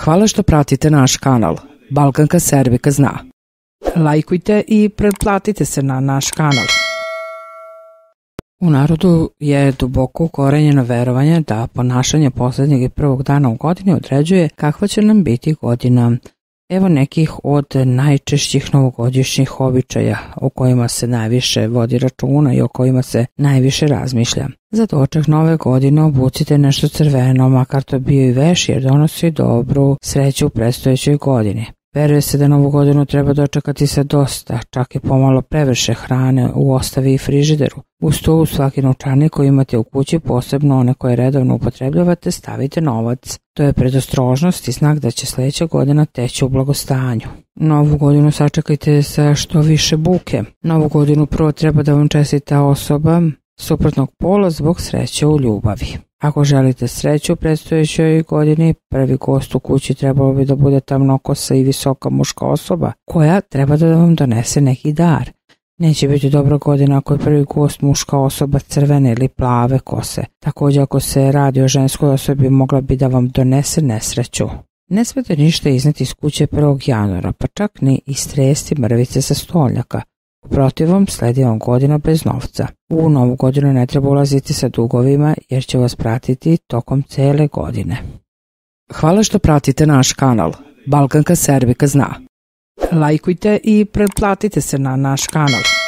Hvala što pratite naš kanal. Balkanka Serbika zna. Lajkujte i pretplatite se na naš kanal. U narodu je duboko ukorenjeno verovanje da ponašanje poslednjeg i prvog dana u godini određuje kakva će nam biti godina. Evo nekih od najčešćih novogodišnjih običaja o kojima se najviše vodi računa i o kojima se najviše razmišlja. Za doček nove godine obucite nešto crveno, makar to bio i veš, jer donosi dobru sreću u predstojećoj godini. Veruje se da novu godinu treba dočekati sa dosta, čak i pomalo previše hrane u ostavi i frižideru. Uz to u svaki novčanik koji imate u kući, posebno one koje redovno upotrebljavate, stavite novac. To je predostrožnost i znak da će sledeća godina teći u blagostanju. Novu godinu sačekajte sa što više buke. Novu godinu prvo treba da vam čestita osoba suprotnog pola zbog sreće u ljubavi. Ako želite sreću u predstojećoj godini, prvi gost u kući trebalo bi da bude tamnokosa i visoka muška osoba koja treba da vam donese neki dar. Neće biti dobra godina ako je prvi gost muška osoba crvene ili plave kose. Također ako se radi o ženskoj osobi, mogla bi da vam donese nesreću. Ne smete ništa izneti iz kuće 1. januara, pa čak ni istresti mrvice sa stolnjaka. U protivom sledi vam godina bez novca. U novu godinu ne treba ulaziti sa dugovima jer će vas pratiti tokom cele godine. Hvala što pratite naš kanal. Balkanka Serbika zna. Lajkujte i pretplatite se na naš kanal.